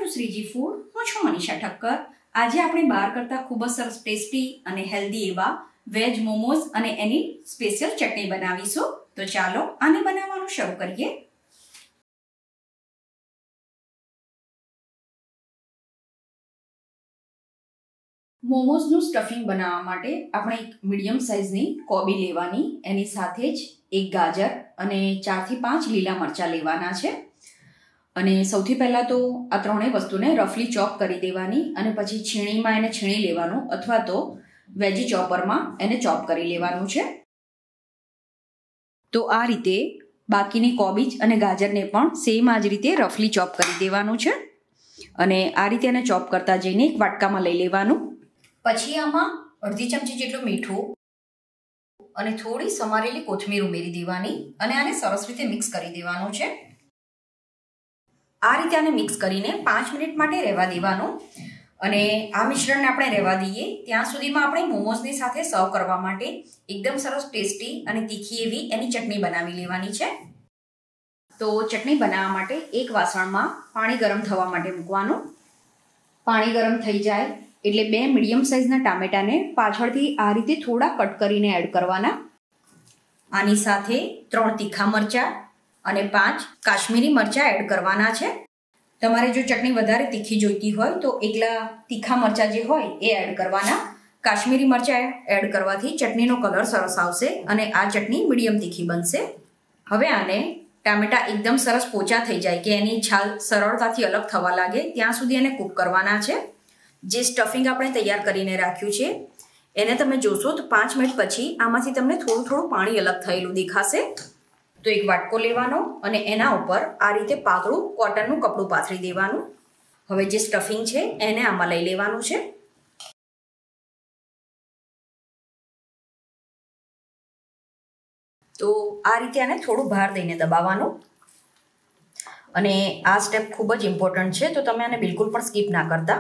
Two Shriji food. હું છું મનીષા ઠક્કર. આજે આપણે બહાર કરતા ખૂબ જ સરસ ટેસ્ટી અને હેલ્ધી એવા વેજ મોમોઝ અને એની સ્પેશિયલ ચટણી બનાવીશું. તો ચાલો આને બનાવવાનું શરૂ કરીએ. મોમોઝનું સ્ટફિંગ બનાવવા માટે આપણે એક મીડિયમ સાઇઝની કોબી લેવાની, એની સાથે જ એક ગાજર અને 4 થી 5 લીલા મરચાં લેવાના છે. અને સૌથી પહેલાં તો આ ત્રણેય વસ્તુને રફલી ચોપ કરી દેવાની અને પછી છીણીમાં એને છીણી લેવાનું અથવા તો વેજી ચોપરમાં એને ચોપ કરી લેવાનું છે. તો આ રીતે બાકીની કોબીજ અને ગાજરને પણ સેમ આ જ રીતે રફલી ચોપ કરી દેવાનું છે. અને આ રીતે એને ચોપ કરતા જઈને એક વાટકામાં લઈ લેવાનું. પછી આમાં અડધી ચમચી જેટલું મીઠું અને થોડી સમારેલી કોથમીર ઉમેરી દેવાની અને આને સરસ રીતે મિક્સ કરી દેવાનું છે. આ રીતે આને મિક્સ કરીને 5 મિનિટ માટે રહેવા દેવાનું. અને આ મિશ્રણને આપણે રહેવા દઈએ ત્યાં સુધીમાં આપણે મોમોઝની સાથે સર્વ કરવા માટે એકદમ સરસ ટેસ્ટી અને તીખી એવી એની ચટણી બનાવી લેવાની છે. તો ચટણી બનાવવા માટે એક વાસણમાં પાણી ગરમ થવા માટે મૂકવાનું. પાણી ગરમ થઈ જાય એટલે 2 મીડિયમ સાઇઝના ટામેટાને પાછળથી આ રીતે થોડા કટ કરીને એડ કરવાના. આની સાથે 3 તીખા મરચાં અને 5 કાશ્મીરી મરચાં એડ કરવાના છે. તમારે જો ચટણી વધારે તીખી જોઈતી હોય તો એકલા તીખા મરચાં જે હોય એ એડ કરવાના. કાશ્મીરી મરચાં એડ કરવાથી ચટણીનો કલર સરસ આવશે અને આ ચટણી મીડિયમ તીખી બનશે. હવે આને ટામેટા એકદમ સરસ પોચા થઈ જાય કે એની છાલ સરળતાથી અલગ થવા લાગે ત્યાં સુધી એને કૂક કરવાના છે. જે સ્ટફિંગ આપણે તૈયાર કરીને રાખ્યું છે એને તમે જોશો તો 5 મિનિટ પછી આમાંથી તમને થોડું પાણી અલગ થયેલું દેખાશે. તો એક વાટકો લેવાનો અને એના ઉપર આ રીતે પાતળું કોટનનું કપડું પાથરી દેવાનું. હવે જે સ્ટફિંગ છે એને આમાં લઈ લેવાનું છે. તો આ રીતે આને થોડું ભાર દઈને દબાવવાનું. અને આ સ્ટેપ ખૂબ જ ઇમ્પોર્ટન્ટ છે તો તમે આને બિલકુલ પણ સ્કીપ ના કરતા.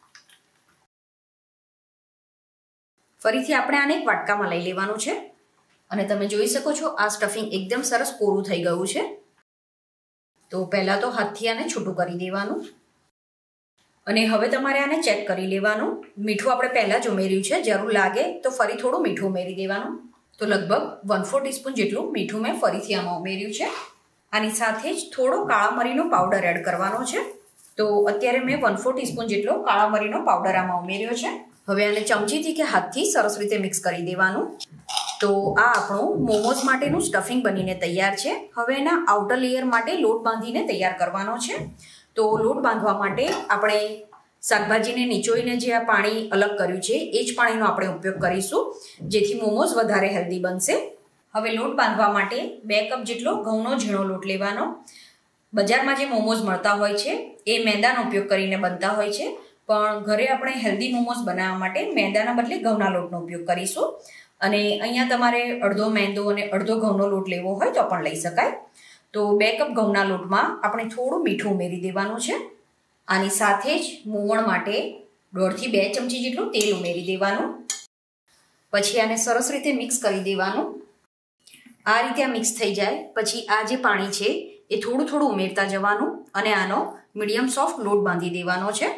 ફરીથી આપણે આને એક વાટકામાં લઈ લેવાનું છે. અને તમે જોઈ શકો છો આ સ્ટફિંગ એકદમ સરસ કોરું થઈ ગયું છે. તો પહેલાં તો હાથથી આને છૂટું કરી દેવાનું. અને હવે તમારે આને ચેક કરી લેવાનું. મીઠું આપણે પહેલાં જ ઉમેર્યું છે, જરૂર લાગે તો ફરી થોડું મીઠું ઉમેરી દેવાનું. તો લગભગ 1/4 ટીસ્પૂન જેટલું મીઠું મેં ફરીથી આમાં ઉમેર્યું છે. આની સાથે જ થોડો કાળા મરીનો પાવડર એડ કરવાનો છે. તો અત્યારે મેં 1/4 ટીસ્પૂન જેટલો કાળા મરીનો પાવડર આમાં ઉમેર્યો છે. હવે આને ચમચીથી કે હાથથી સરસ રીતે મિક્સ કરી દેવાનું. તો આ આપણું મોમોઝ માટેનું સ્ટફિંગ બનીને તૈયાર છે. હવે એના આઉટર લેયર માટે લોટ બાંધીને તૈયાર કરવાનો છે. તો લોટ બાંધવા માટે આપણે શાકભાજીને નીચોઈને જે આ પાણી અલગ કર્યું છે એ જ પાણીનો આપણે ઉપયોગ કરીશું જેથી મોમોઝ વધારે હેલ્ધી બનશે. હવે લોટ બાંધવા માટે 2 કપ જેટલો ઘઉંનો ઝીણો લોટ લેવાનો. બજારમાં જે મોમોઝ મળતા હોય છે એ મેદાનો ઉપયોગ કરીને બનતા હોય છે, પણ ઘરે આપણે હેલ્ધી મોમોઝ બનાવવા માટે મેદાના બદલે ઘઉંના લોટનો ઉપયોગ કરીશું. અને અહીંયા તમારે અડધો મેંદો અને અડધો ઘઉંનો લોટ લેવો હોય તો પણ લઈ શકાય. તો 2 કપ ઘઉંના લોટમાં આપણે થોડું મીઠું ઉમેરી દેવાનું છે. આની સાથે જ મોવણ માટે 1.5 થી 2 ચમચી જેટલું તેલ ઉમેરી દેવાનું. પછી આને સરસ રીતે મિક્સ કરી દેવાનું. આ રીતે આ મિક્સ થઈ જાય પછી આ જે પાણી છે એ થોડું ઉમેરતા જવાનું અને આનો મીડિયમ સોફ્ટ લોટ બાંધી દેવાનો છે.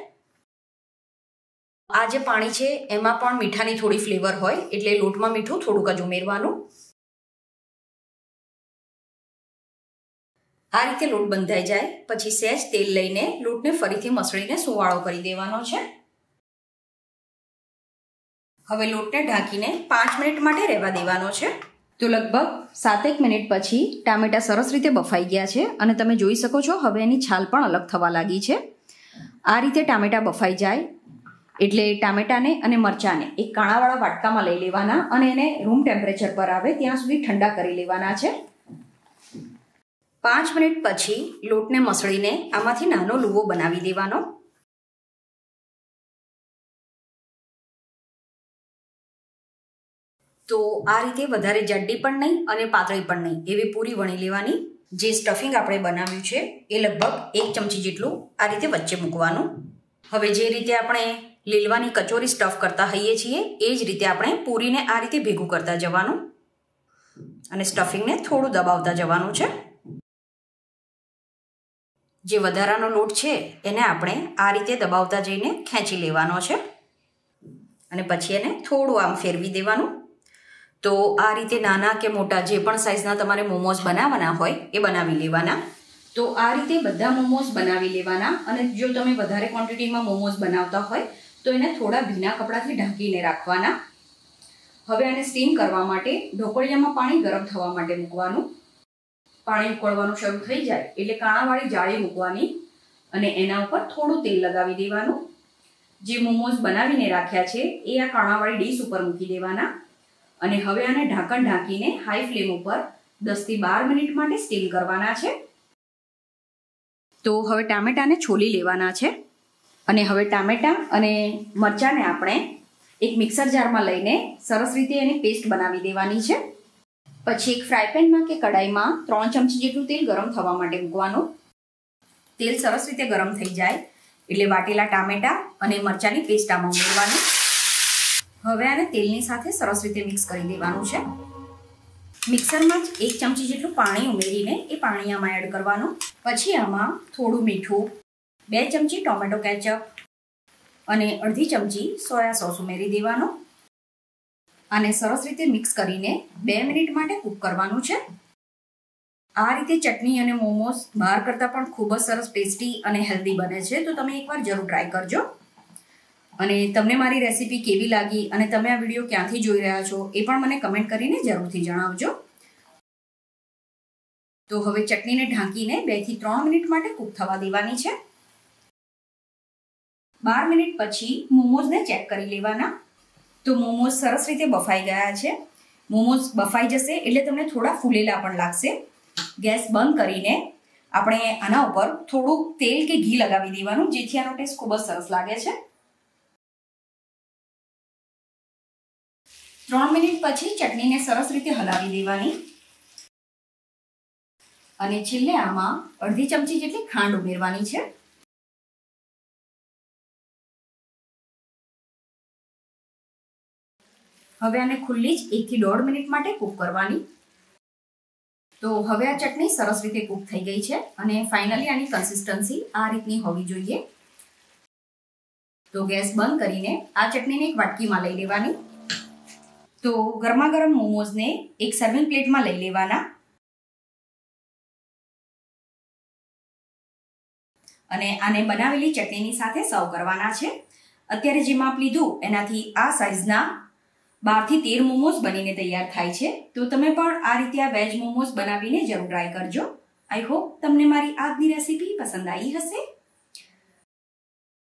આ જે પાણી છે એમાં પણ મીઠાની થોડી ફ્લેવર હોય એટલે લોટમાં મીઠું થોડુંક જ ઉમેરવાનું. આ રીતે લોટ બંધાઈ જાય પછી સહેજ તેલ લઈને લોટને ફરીથી મસળીને સુવાળો કરી દેવાનો છે. હવે લોટને ઢાંકીને 5 મિનિટ માટે રહેવા દેવાનો છે. તો લગભગ 7-1 મિનિટ પછી ટામેટા સરસ રીતે બફાઈ ગયા છે અને તમે જોઈ શકો છો હવે એની છાલ પણ અલગ થવા લાગી છે. આ રીતે ટામેટા બફાઈ જાય એટલે ટામેટાને અને મરચાંને એક કાણાવાળા વાટકામાં લઈ લેવાના અને એને રૂમ ટેમ્પરેચર પર આવે ત્યાં સુધી ઠંડા કરી લેવાના છે. 5 મિનિટ પછી લોટને મસળીને આમાંથી નાનો લુવો બનાવી દેવાનો. તો આ રીતે વધારે જાડી પણ નહીં અને પાતળી પણ નહીં એવી પૂરી વણી લેવાની. જે સ્ટફિંગ આપણે બનાવ્યું છે એ લગભગ 1 ચમચી જેટલું આ રીતે વચ્ચે મૂકવાનું. હવે જે રીતે આપણે લીલવાની કચોરી સ્ટફ કરતા હોઈએ છીએ એ જ રીતે આપણે પૂરીને આ રીતે ભેગું કરતા જવાનું અને સ્ટફિંગને થોડું દબાવતા જવાનું છે. જે વધારાનો લોટ છે એને આપણે આ રીતે દબાવતા જઈને ખેંચી લેવાનો છે અને પછી એને થોડું આમ ફેરવી દેવાનું. તો આ રીતે નાના કે મોટા જે પણ સાઇઝના તમારે મોમોઝ બનાવવાના હોય એ બનાવી લેવાના. તો આ રીતે બધા મોમોઝ બનાવી લેવાના. અને જો તમે વધારે ક્વોન્ટિટીમાં મોમોઝ બનાવતા હોય તો એને થોડા ભીના કપડાથી ઢાંકીને રાખવાના. હવે આને સ્ટીમ કરવા માટે ઢોકળિયામાં પાણી ગરમ થવા માટે મૂકવાનું. પાણી ઉકળવાનું શરૂ થઈ જાય એટલે કાણાવાળી જાળી મૂકવાની અને એના ઉપર થોડું તેલ લગાવી દેવાનું. જે મોમોઝ બનાવીને રાખ્યા છે એ આ કાણાવાળી ડીશ ઉપર મૂકી દેવાના અને હવે આને ઢાંકણ ઢાંકીને હાઈ ફ્લેમ ઉપર 10 થી 12 મિનિટ માટે સ્ટીમ કરવાના છે. તો હવે ટામેટાને છોલી લેવાના છે અને હવે ટામેટા અને મરચાંને આપણે એક મિક્સર જારમાં લઈને સરસ રીતે એની પેસ્ટ બનાવી દેવાની છે. પછી એક ફ્રાય પેનમાં કે કડાઈમાં 3 ચમચી જેટલું તેલ ગરમ થવા માટે મૂકવાનું. તેલ સરસ રીતે ગરમ થઈ જાય એટલે વાટેલા ટામેટા અને મરચાંની પેસ્ટ આમાં ઉમેરવાની. હવે આને તેલની સાથે સરસ રીતે મિક્સ કરી દેવાનું છે. મિક્સરમાં જ 1 ચમચી જેટલું પાણી ઉમેરીને એ પાણી આમાં એડ કરવાનું. પછી આમાં થોડું મીઠું, 2 ચમચી ટોમેટો કેચઅપ અને અડધી ચમચી સોયા સોસ ઉમેરી દેવાનો. આને સરસ રીતે મિક્સ કરીને 2 મિનિટ માટે કૂક કરવાનું છે. આ રીતે ચટણી અને મોમોઝ બહાર કરતાં પણ ખૂબ જ સરસ ટેસ્ટી અને હેલ્ધી બને છે. તો તમે એકવાર જરૂર ટ્રાય કરજો. અને તમને મારી રેસીપી કેવી લાગી અને તમે આ વિડીયો ક્યાંથી જોઈ રહ્યા છો એ પણ મને કમેન્ટ કરીને જરૂરથી જણાવજો. તો હવે ચટણીને ઢાંકીને 2 થી 3 મિનિટ માટે કૂક થવા દેવાની છે. 12 મિનિટ પછી મોમોઝને ચેક કરી લેવાના. તો મોમોઝ સરસ રીતે બફાઈ ગયા છે. મોમોઝ બફાઈ જશે એટલે તમને થોડા ફૂલેલા પણ લાગશે. ગેસ બંધ કરીને આપણે આના ઉપર થોડું તેલ કે ઘી લગાવી દેવાનું જેથી આનો ટેસ્ટ ખૂબ જ સરસ લાગે છે. 3 મિનિટ પછી ચટણીને સરસ રીતે હલાવી દેવાની અને છેલ્લે આમાં અડધી ચમચી જેટલી ખાંડ ઉમેરવાની છે. હવે આને ખુલ્લી જ 1 થી 1.5 મિનિટ માટે કૂક કરવાની. તો હવે આ ચટણી સરસ રીતે કૂક થઈ ગઈ છે અને ફાઇનલી આની કન્સિસ્ટન્સી આ રીતની હોવી જોઈએ. તો ગેસ બંધ કરીને આ ચટણીને એક વાટકીમાં લઈ લેવાની. તો ગરમા ગરમ મોમોઝને એક સર્વિંગ પ્લેટમાં લઈ લેવાના અને આને બનાવેલી ચટણીની સાથે સર્વ કરવાના છે. અત્યારે જે માપ લીધું એનાથી આ સાઇઝના 12 થી 13 મોમોઝ બનીને તૈયાર થાય છે. તો તમે પણ આ રીતે આ વેજ મોમોઝ બનાવીને જરૂર ટ્રાય કરજો. આઈ હોપ તમને મારી આજની રેસીપી પસંદ આવી હશે.